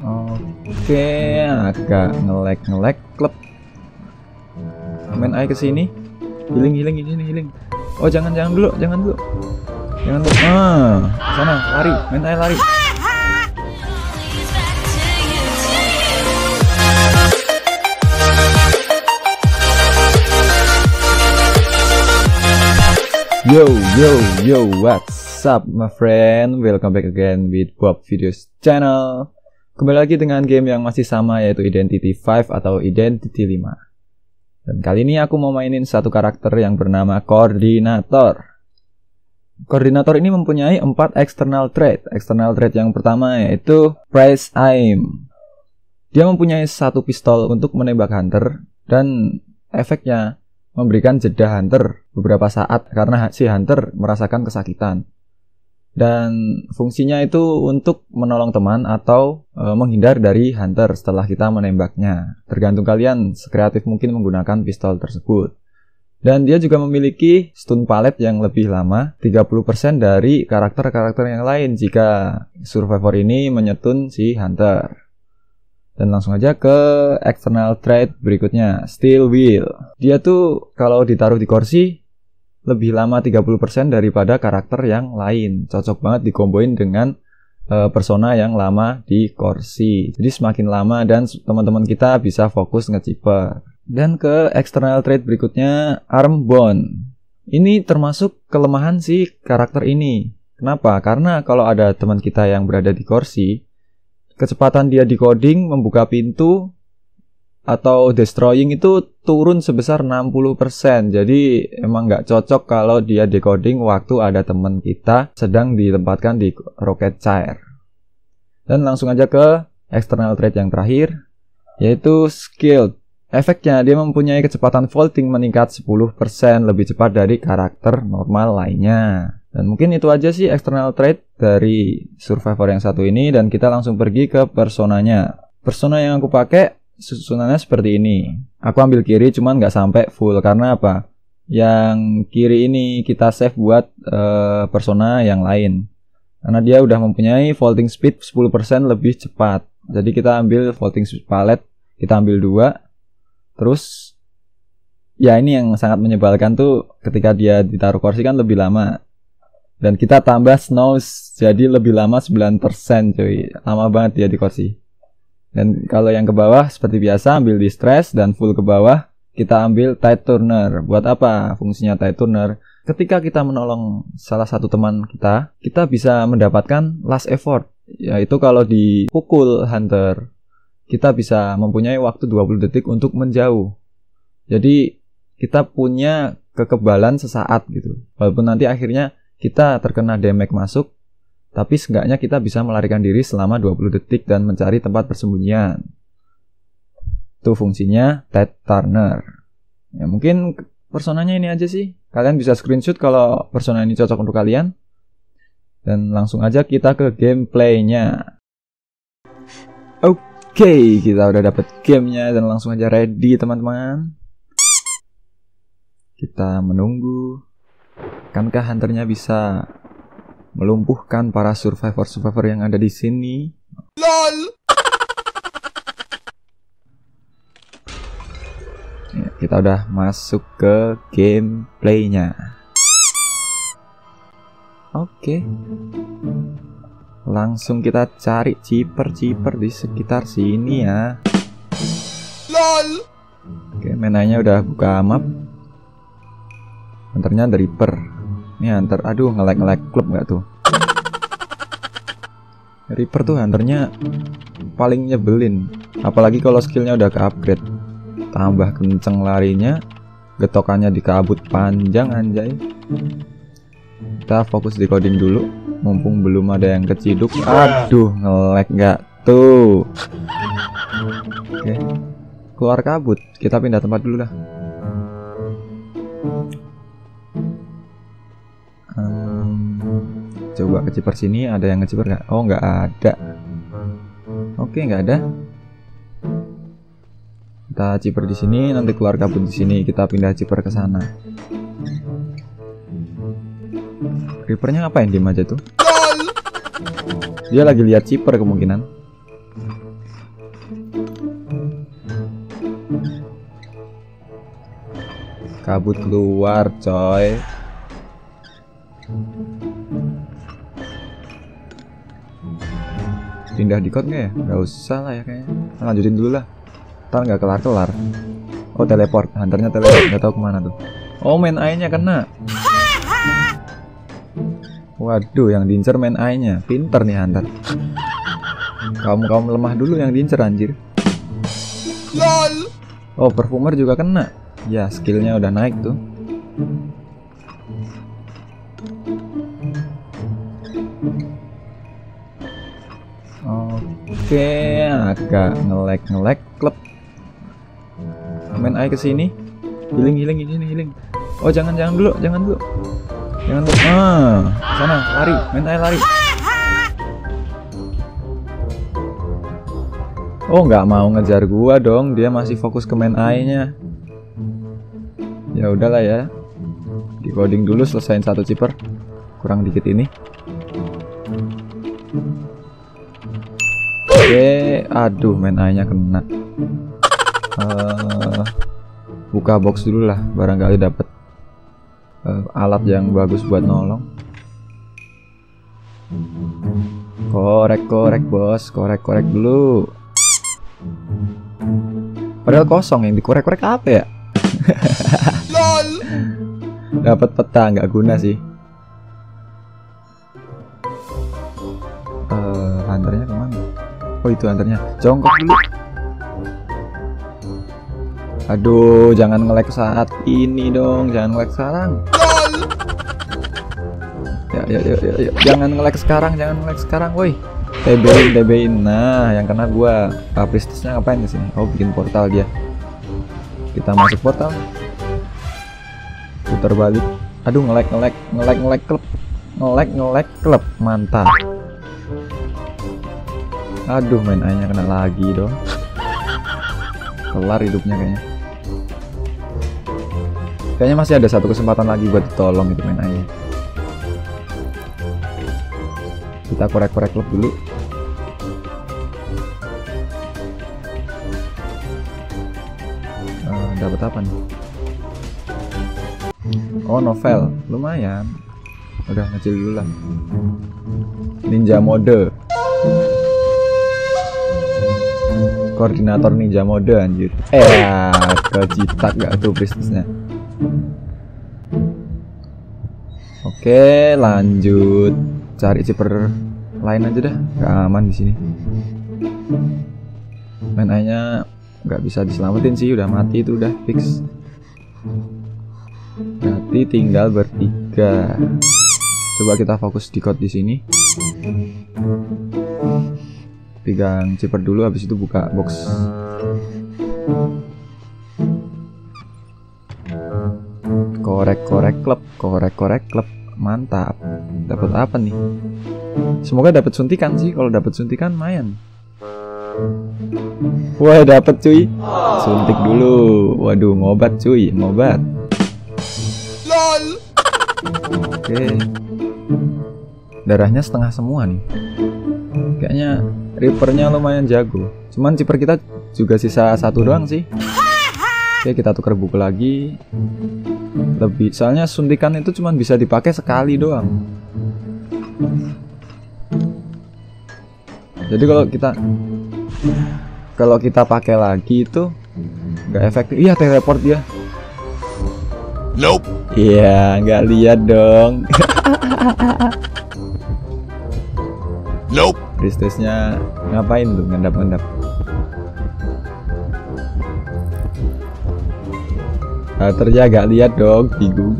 Oke, agak nge-lag klub. Main air ke sini. Healing. Oh, jangan dulu. Sana, lari, main air lari. Yo, what's up my friend? Welcome back again with Bob Videos channel. Kembali lagi dengan game yang masih sama, yaitu Identity 5 atau Identity 5. Dan kali ini aku mau mainin satu karakter yang bernama Koordinator. Koordinator ini mempunyai 4 external trait. External trait yang pertama yaitu Press Aim. Dia mempunyai satu pistol untuk menembak hunter, dan efeknya memberikan jeda hunter beberapa saat karena si hunter merasakan kesakitan. Dan fungsinya itu untuk menolong teman atau menghindar dari hunter setelah kita menembaknya. Tergantung kalian sekreatif mungkin menggunakan pistol tersebut. Dan dia juga memiliki stun pallet yang lebih lama, 30% dari karakter-karakter yang lain jika survivor ini menyetun si hunter. Dan langsung aja ke external trait berikutnya, Steel Wheel. Dia tuh kalau ditaruh di kursi lebih lama 30% daripada karakter yang lain. Cocok banget dikomboin dengan persona yang lama di kursi. Jadi semakin lama dan teman-teman kita bisa fokus nge-chipper. Dan ke external trait berikutnya, Arm Bond. Ini termasuk kelemahan si karakter ini. Kenapa? Karena kalau ada teman kita yang berada di kursi, kecepatan dia decoding, membuka pintu, atau destroying itu turun sebesar 60%. Jadi emang nggak cocok kalau dia decoding waktu ada teman kita sedang ditempatkan di rocket chair. Dan langsung aja ke external trait yang terakhir, yaitu Skilled. Efeknya dia mempunyai kecepatan vaulting meningkat 10% lebih cepat dari karakter normal lainnya. Dan mungkin itu aja sih external trait dari survivor yang satu ini, dan kita langsung pergi ke personanya. Persona yang aku pakai susunannya seperti ini. Aku ambil kiri cuman nggak sampai full karena apa? Yang kiri ini kita save buat persona yang lain. Karena dia udah mempunyai vaulting speed 10% lebih cepat. Jadi kita ambil vaulting speed palette, kita ambil 2. Terus ya ini yang sangat menyebalkan tuh ketika dia ditaruh kursi kan lebih lama. Dan kita tambah snows, jadi lebih lama 9% cuy. Lama banget dia di kursi. Dan kalau yang ke bawah seperti biasa ambil distress, dan full ke bawah kita ambil tide turner. Buat apa fungsinya tide turner? Ketika kita menolong salah satu teman kita bisa mendapatkan last effort. Yaitu kalau dipukul hunter, kita bisa mempunyai waktu 20 detik untuk menjauh. Jadi kita punya kekebalan sesaat gitu. Walaupun nanti akhirnya kita terkena damage masuk, tapi seenggaknya kita bisa melarikan diri selama 20 detik dan mencari tempat persembunyian. Itu fungsinya Tide Turner. Ya mungkin personanya ini aja sih. Kalian bisa screenshot kalau persona ini cocok untuk kalian. Dan langsung aja kita ke gameplaynya. Oke, kita udah dapet gamenya dan langsung aja ready teman-teman. Kita menunggu. Kankah hunternya bisa melumpuhkan para survivor yang ada di sini? LOL. Ya, kita udah masuk ke gameplaynya. Oke. Langsung kita cari chipper di sekitar sini ya. LOL. Oke, menanya udah buka map. Hunternya The Reaper. Ini hunter, aduh nge-lag klub nggak tuh? Reaper tuh hunternya paling nyebelin. Apalagi kalau skillnya udah ke-upgrade. Tambah kenceng larinya, getokannya dikabut panjang anjay. Kita fokus decoding dulu, mumpung belum ada yang keciduk. Aduh nge-lag nggak tuh? Oke, keluar kabut. Kita pindah tempat dulu dah. Coba keciper sini, ada yang ngeciper nggak? Oh nggak ada. Oke nggak ada. Kita ciper di sini, nanti keluar kabut di sini, kita pindah ciper ke sana. Reapernya ngapain diem aja tuh? Dia lagi lihat ciper kemungkinan. Kabut keluar coy. Pindah di code nggak ya? Nggak usah lah ya kayaknya. Lanjutin dulu lah. Ntar nggak kelar-kelar. Oh teleport, hunternya teleport, nggak tahu kemana tuh. Oh main eye-nya kena. Waduh, yang diincer main eye-nya. Pinter nih hunter. Kaum lemah dulu yang diincer anjir. Oh perfumer juga kena. Ya skillnya udah naik tuh. Oke, agak nge-lag klub. Main eye kesini. Healing. Oh jangan dulu. Sana lari, main eye lari. Oh nggak mau ngejar gua dong, dia masih fokus ke main eye-nya. Ya udahlah ya, di coding dulu, selesain satu chipper. Kurang dikit ini. Oke, aduh main eye-nya kena. Buka box dulu lah, barangkali dapat alat yang bagus buat nolong. Korek bos, korek dulu. Padahal kosong, yang dikorek-korek apa ya? LOL. Dapat peta nggak guna sih. Hunternya kemana? Oh itu hunternya. Jongkok dulu. Aduh, jangan nge-lag saat ini dong, jangan nge-lag sekarang. Ya. Jangan nge-lag sekarang, woi. TB-in. Nah, yang kena gua. Priestessnya ngapain di sini? Oh, bikin portal dia. Kita masuk portal. Putar balik. Aduh, nge-lag klub. Mantap. Aduh, main eye-nya kena lagi dong. Kelar hidupnya kayaknya. Kayaknya masih ada satu kesempatan lagi buat ditolong itu main eye-nya. Kita korek-korek klub dulu. Dapat apa nih? Oh novel, lumayan. Udah ngecil dulu lah. Ninja mode. Koordinator ninja mode anjir. Kecitak gak tuh priestessnya. Oke, lanjut. Cari chipper lain aja dah, gak aman di sini. Main eye-nya nggak bisa diselamatin sih, udah mati itu, udah fix. Berarti tinggal bertiga. Coba kita fokus di code di sini. Pegang chipper dulu, habis itu buka box. Korek klub. Mantap. Dapat apa nih? Semoga dapat suntikan sih. Kalau dapat suntikan lumayan. Wah, dapat cuy. Suntik dulu. Waduh, ngobat cuy, ngobat. LOL. Oke. Darahnya setengah semua nih. Kayaknya Reaper-nya lumayan jago. Cuman chipper kita juga sisa satu doang sih. Oke, kita tukar buku lagi. Lebih, soalnya suntikan itu cuma bisa dipakai sekali doang. Jadi kalau kita pakai lagi itu nggak efektif. Iya, teleport dia. Nope. Iya, nggak lihat dong. Nope. Priestess-nya ngapain tuh, ngendap-ngendap. Terjaga, lihat dong, bingung.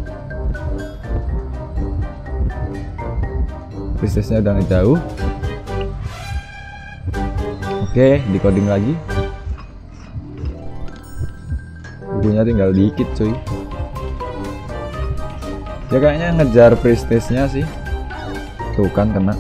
Priestess-nya udah ngejauh. Oke, di coding lagi. Bukunya tinggal dikit cuy. Dia kayaknya ngejar priestess-nya sih. Tuh kan kena.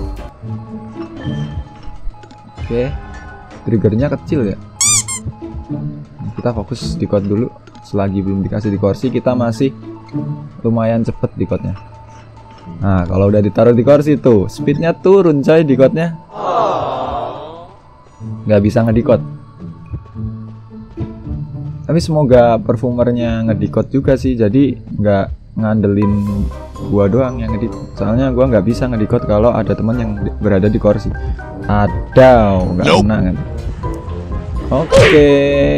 Oke, triggernya kecil ya. Kita fokus di code dulu. Selagi belum dikasih di kursi, kita masih lumayan cepet di code-nya. Nah, kalau udah ditaruh di kursi tuh, speednya turun coy di code-nya. Nggak bisa ngedikot. Tapi semoga perfumernya ngedikot juga sih, jadi nggak ngandelin gua doang yang ngedikot. Soalnya gua nggak bisa ngedikot kalau ada teman yang berada di kursi. Ada, nggak kena kan? Oke.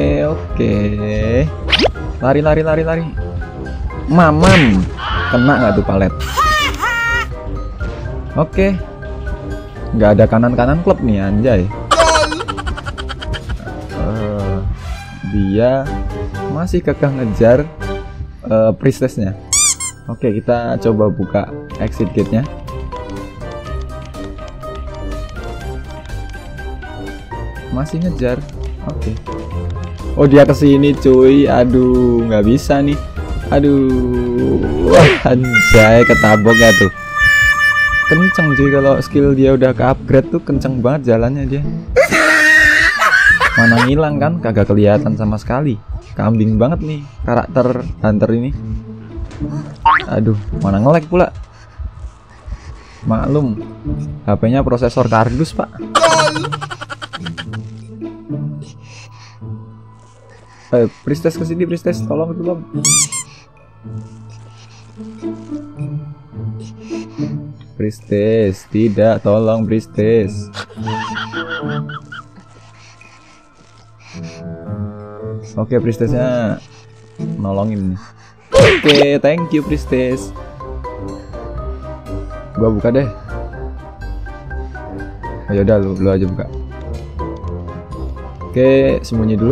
Lari. Mamam, kena nggak tuh palet? Oke. Nggak ada kanan klub nih anjay. Dia masih kekeh ngejar priestessnya. Oke, kita coba buka exit gate-nya. Masih ngejar. Oke. Oh, dia kesini cuy. Aduh, nggak bisa nih. Aduh, wah, anjay, ketabok ya tuh. Kenceng cuy, kalau skill dia udah ke upgrade tuh kenceng banget jalannya dia. Mana ngilang kan, kagak kelihatan sama sekali. Kambing banget nih karakter hunter ini. Aduh, mana nge-lag pula. Maklum, HP-nya prosesor kardus pak. Priestess kesini, priestess, tolong. Priestess, tidak, tolong priestess. Oke, priestessnya nolongin nih. Oke, thank you priestess. Gua buka deh. Oh, yaudah lu aja buka. Oke, sembunyi dulu.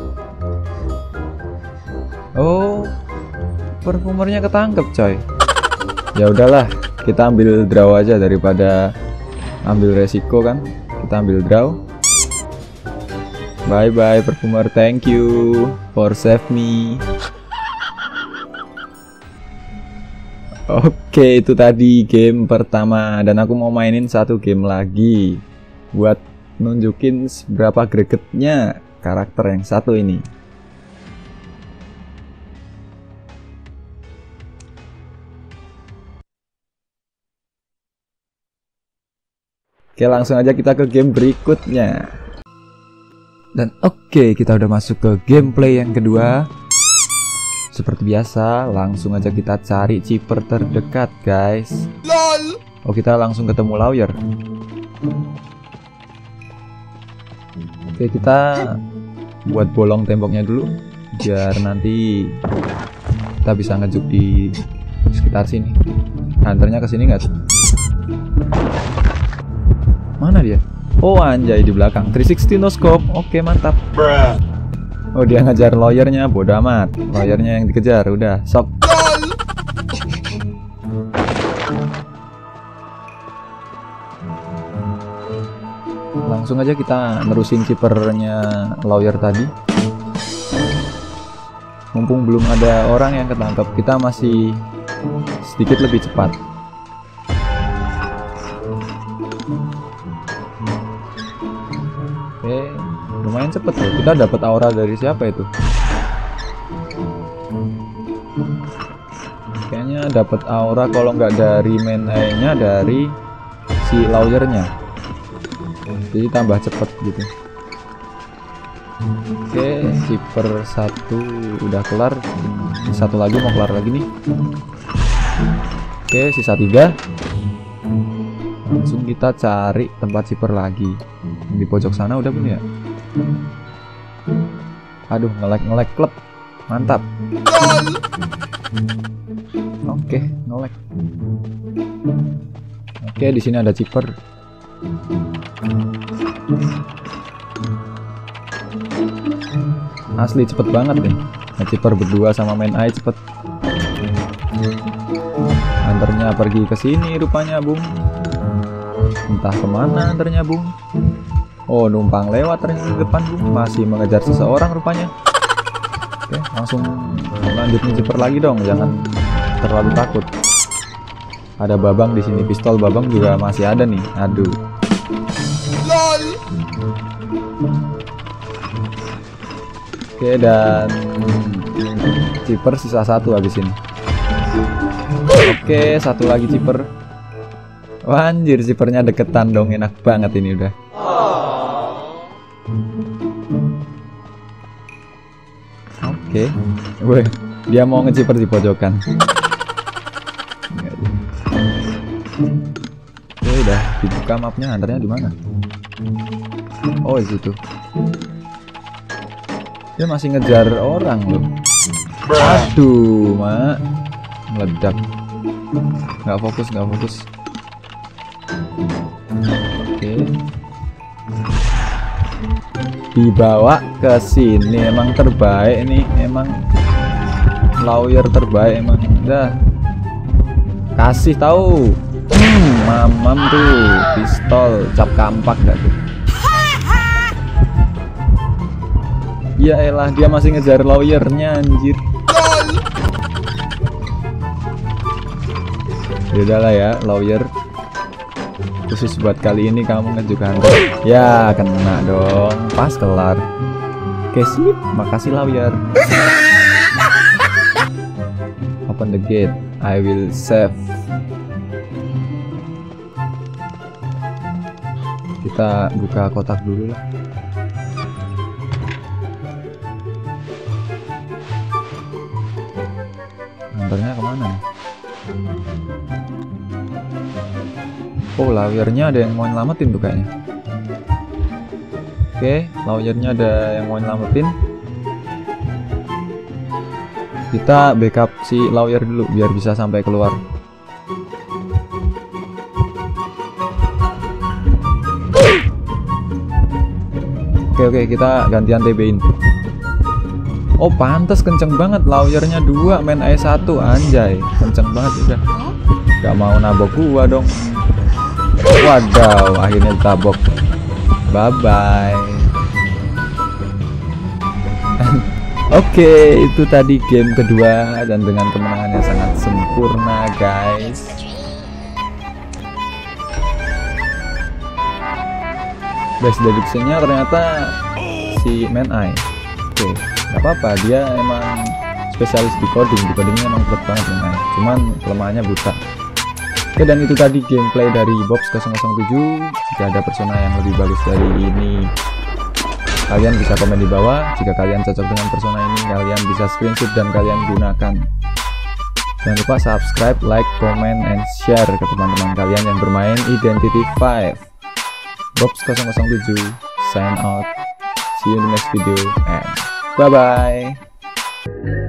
Oh, perfumernya ketangkep coy. Ya udahlah, kita ambil draw aja daripada ambil resiko kan. Kita ambil draw. Bye bye perfumer, thank you for save me. Oke, itu tadi game pertama dan aku mau mainin satu game lagi buat nunjukin seberapa gregetnya karakter yang satu ini. Oke, langsung aja kita ke game berikutnya. Dan oke, kita udah masuk ke gameplay yang kedua. Seperti biasa, langsung aja kita cari chipper terdekat, guys. LOL. Oh, kita langsung ketemu lawyer. Oke, kita buat bolong temboknya dulu biar nanti kita bisa ngejuk di sekitar sini. Hunternya kesini nggak tuh? Mana dia? Oh anjay, di belakang. 360 no scope. Oke, mantap. Oh, dia ngejar lawyernya. Bodoh amat. Lawyernya yang dikejar. Udah, sok. Langsung aja kita nerusin chippernya lawyer tadi. Mumpung belum ada orang yang ketangkep, kita masih sedikit lebih cepat. Oke, lumayan cepet loh. Kita dapat aura dari siapa itu? Kayaknya dapat aura kalau nggak dari main AI-nya, dari si lawyernya. Jadi tambah cepet gitu. Oke, chipper satu udah kelar. Satu lagi mau kelar lagi nih. Oke, sisa 3. Langsung kita cari tempat chipper lagi. Di pojok sana udah belum ya? Aduh, nge-lag klub. Mantap. Oke, nge-lag. Oke, di sini ada chipper. Asli cepet banget nih. Chipper berdua sama main AI cepet. Hunternya pergi ke sini rupanya, Bung. Entah kemana hunternya, Bung. Oh, numpang lewat ternyata di depan, Bung. Masih mengejar seseorang rupanya. Oke, langsung lanjut chipper lagi dong. Jangan terlalu takut. Ada babang di sini. Pistol babang juga masih ada nih. Aduh. LOL. Oke, dan chipper sisa 1 habis ini. Oke, satu lagi chipper. Wah, anjir, chippernya deketan dong. Enak banget ini udah. Oke. Weh, dia mau ngejiper di pojokan. Oke, udah dibuka mapnya. Antaranya di mana? Oh, di situ. Dia masih ngejar orang loh. Aduh, mak. Meledak. Nggak fokus. Oke. Dibawa ke sini, emang terbaik nih, emang lawyer terbaik emang. Dah. Kasih tahu. Mamam tuh pistol cap kampak gak tuh? Ya elah, dia masih ngejar lawyernya anjir. Yaudahlah ya, lawyer. Khusus buat kali ini kamu ngejukan. Ya kena dong, pas kelar. Oke sip, makasih lawyer. Open the gate, I will save. Kita buka kotak dulu lah. Antarnya kemana nih? Oh, lawyernya ada yang mau nyelamatin tuh kayaknya. Oke, lawyernya ada yang mau nyelamatin. Kita backup si lawyer dulu biar bisa sampai keluar. Oke, kita gantian TB-in. Oh, pantas kenceng banget lawyernya 2, main A1 anjay. Kenceng banget udah. Gak mau nabok gua dong. Wadaw, akhirnya ditabok. Bye-bye. Oke, itu tadi game kedua dan dengan kemenangan yang sangat sempurna, guys. Best deduction-nya ternyata si Man Eye. Oke, gak apa-apa, dia emang spesialis di codingnya emang kuat banget Man Eye. Cuman kelemahannya buta. Oke, dan itu tadi gameplay dari Bobs 007. Jika ada persona yang lebih bagus dari ini, kalian bisa komen di bawah. Jika kalian cocok dengan persona ini, kalian bisa screenshot dan kalian gunakan. Jangan lupa subscribe, like, comment, and share ke teman-teman kalian yang bermain Identity 5. Bobs 007 sign out. See you in the next video and bye-bye.